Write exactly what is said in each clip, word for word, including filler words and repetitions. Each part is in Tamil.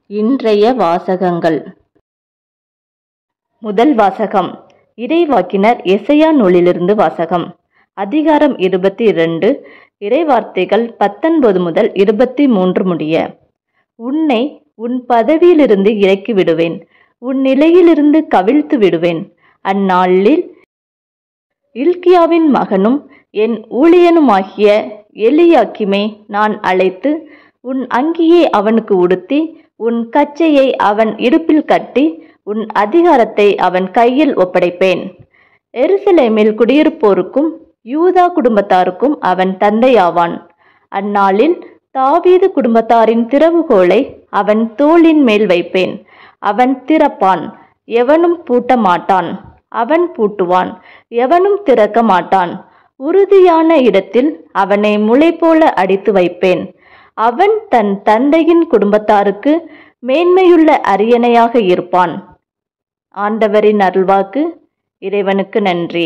இன்றைய வாசகங்கள். முதல் வாசகம் இறைவாக்கினர் எசையா நூலிலிருந்து வாசகம். அதிகாரம் இருபத்தி இரண்டு, இறைவார்த்தைகள் பத்தொன்பது முதல் இருபத்தி மூன்று முடிய. உன்னை உன் பதவியிலிருந்து இறக்கி விடுவேன், உன் நிலையிலிருந்து கவிழ்த்து விடுவேன். அந்நாளில் இல்க்கியாவின் மகனும் என் ஊழியனுமாகிய எலியாக்கிமை நான் அழைத்து, உன் அங்கியை அவனுக்கு உடுத்தி, உன் கச்சையை அவன் இடுப்பில் கட்டி, உன் அதிகாரத்தை அவன் கையில் ஒப்படைப்பேன். எருசலேமில் குடியிருப்போருக்கும் யூதா குடும்பத்தாருக்கும் அவன் தந்தையாவான். அந்நாளில் தாவீது குடும்பத்தாரின் திறவுகோலை அவன் தோளின் மேல் வைப்பேன். அவன் திறப்பான், எவனும் பூட்ட மாட்டான். அவன் பூட்டுவான், எவனும் திறக்க மாட்டான். உறுதியான இடத்தில் அவனை முளை போல அடித்து வைப்பேன். அவன் தன் தந்தையின் குடும்பத்தாருக்கு மேன்மையுள்ள அரியணையாக இருப்பான். ஆண்டவரின் அருள்வாக்கு. இறைவனுக்கு நன்றி.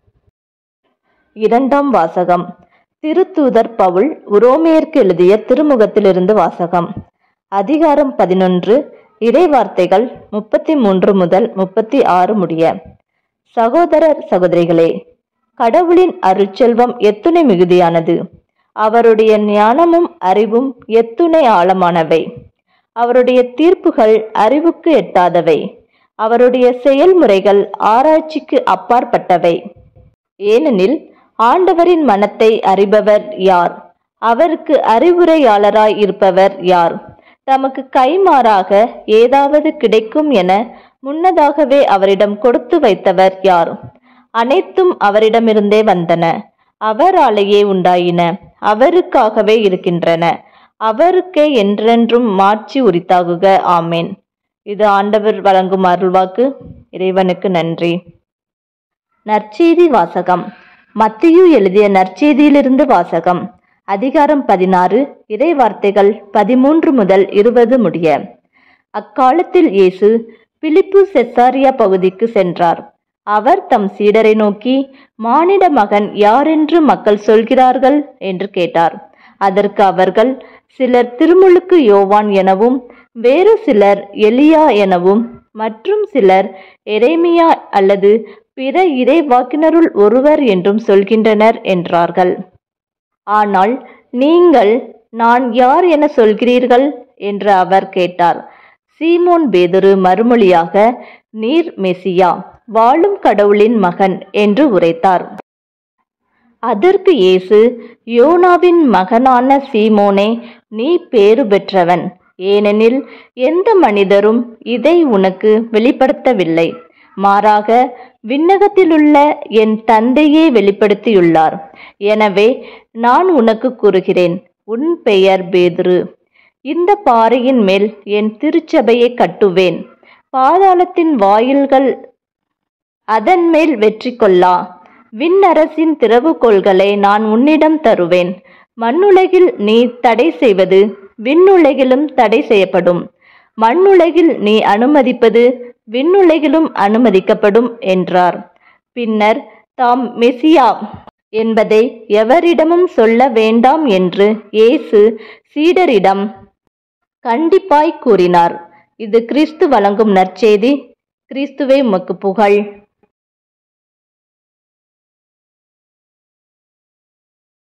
இரண்டாம் வாசகம். திருத்தூதர் பவுல் உரோமையருக்கு எழுதிய திருமுகத்திலிருந்து வாசகம். அதிகாரம் பதினொன்று, இறைவார்த்தைகள் முப்பத்தி மூன்று முதல் முப்பத்தி ஆறு முடிய. சகோதரர் சகோதரிகளே, கடவுளின் அருட்செல்வம் எத்துணை மிகுதியானது! அவருடைய ஞானமும் அறிவும் எத்துணை ஆழமானவை! அவருடைய தீர்ப்புகள் அறிவுக்கு எட்டாதவை. அவருடைய செயல்முறைகள் ஆராய்ச்சிக்கு அப்பாற்பட்டவை. ஏனெனில் ஆண்டவரின் மனத்தை அறிபவர் யார்? அவருக்கு அறிவுரையாளராய் இருப்பவர் யார்? தமக்கு கைமாறாக ஏதாவது கிடைக்கும் என முன்னதாகவே அவரிடம் கொடுத்து வைத்தவர் யார்? அனைத்தும் அவரிடமிருந்தே வந்தன, அவராலேயே உண்டாயின, அவருக்காகவே இருக்கின்றன. அவருக்கே என்றென்றும் மாட்சி உரித்தாகுக. ஆமேன். இது ஆண்டவர் வழங்கும் அருள்வாக்கு. இறைவனுக்கு நன்றி. நற்செய்தி வாசகம். மத்தியு எழுதிய நற்செய்தியிலிருந்து வாசகம். அதிகாரம் பதினாறு, இறைவார்த்தைகள் பதிமூன்று முதல் இருபது முடிய. அக்காலத்தில் இயேசு பிலிப்பு செசாரியா பகுதிக்கு சென்றார். அவர் தம் சீடரை நோக்கி, மானிட மகன் யாரென்று மக்கள் சொல்கிறார்கள் என்று கேட்டார். அதற்கு அவர்கள், சிலர் திருமுழுக்கு யோவான் எனவும், வேறு சிலர் எலியா எனவும், மற்றும் சிலர் எரேமியா அல்லது பிற இறைவாக்கினருள் ஒருவர் என்றும் சொல்கின்றனர் என்றார்கள். ஆனால் நீங்கள் நான் யார் என சொல்கிறீர்கள் என்று அவர் கேட்டார். சீமோன் பேதுரு மறுமொழியாக, நீர் மெசியா, வாழும் கடவுளின் மகன் என்று உரைத்தார். அதற்கு இயேசு, யோனாவின் மகனான சீமோனே, நீ பேறு பெற்றவன். ஏனெனில் எந்த மனிதரும் இதை உனக்கு வெளிப்படுத்தவில்லை, மாறாக விண்ணகத்திலுள்ள என் தந்தையே வெளிப்படுத்தியுள்ளார். எனவே நான் உனக்கு கூறுகிறேன், உன் பெயர் பேதுரு. இந்த பாறையின் மேல் என் திருச்சபையை கட்டுவேன். பாதாளத்தின் வாயில்கள் அதன் மேல் வெற்றி கொள்ளா. விண்ணரசின் திறவுகோல்களை நான் உன்னிடம் தருவேன். மண்ணுலகில் நீ தடை செய்வது விண்ணுலகிலும் தடை செய்யப்படும். மண்ணுலகில் நீ அனுமதிப்பது விண்ணுலகிலும் அனுமதிக்கப்படும் என்றார். பின்னர் தாம் மெசியா என்பதை எவரிடமும் சொல்ல வேண்டாம் என்று இயேசு சீடரிடம் கண்டிப்பாய் கூறினார். இது கிறிஸ்து வழங்கும் நற்செய்தி. கிறிஸ்துவே உமக்கு புகழ்.